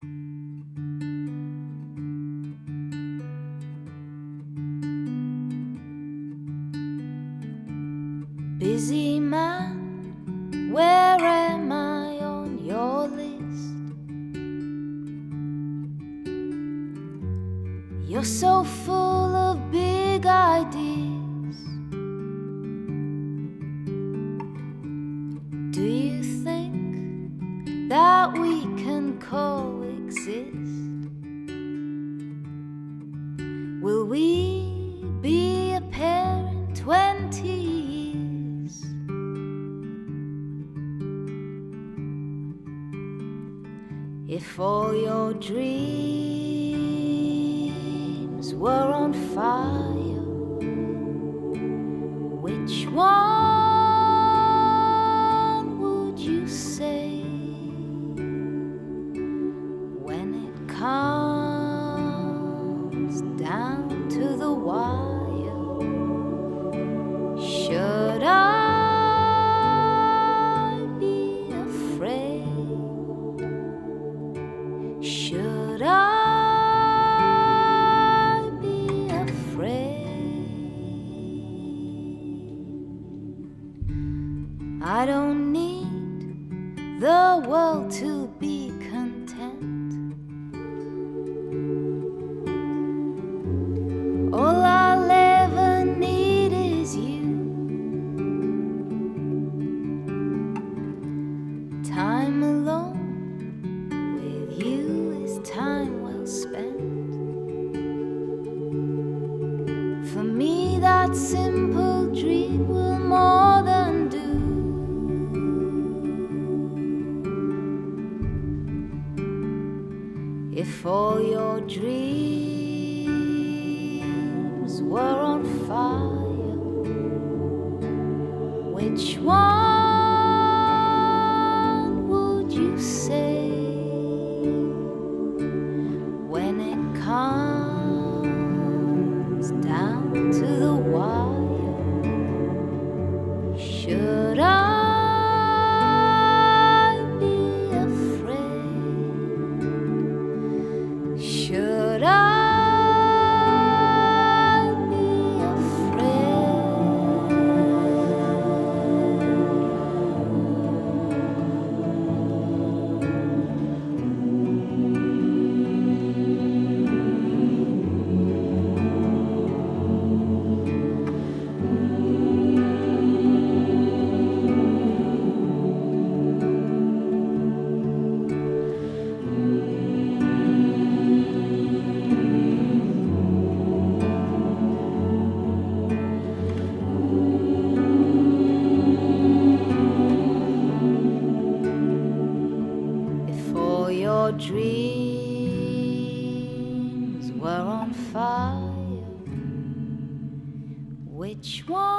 Busy man, where am I on your list? You're so full of big ideas. Do you think that we can coexist? Will we be a pair in 20 years? If all your dreams were on fire, which one would you say? When it comes down to the wire, should I be afraid? Should I be afraid? I don't need the world to be content. All I'll ever need is you. Time alone with you is time well spent. For me that simple dream will more than do. If all your dreams were on fire, which one would you say? When it comes down to the wire, should I be afraid? Should I be Your dreams were on fire, which one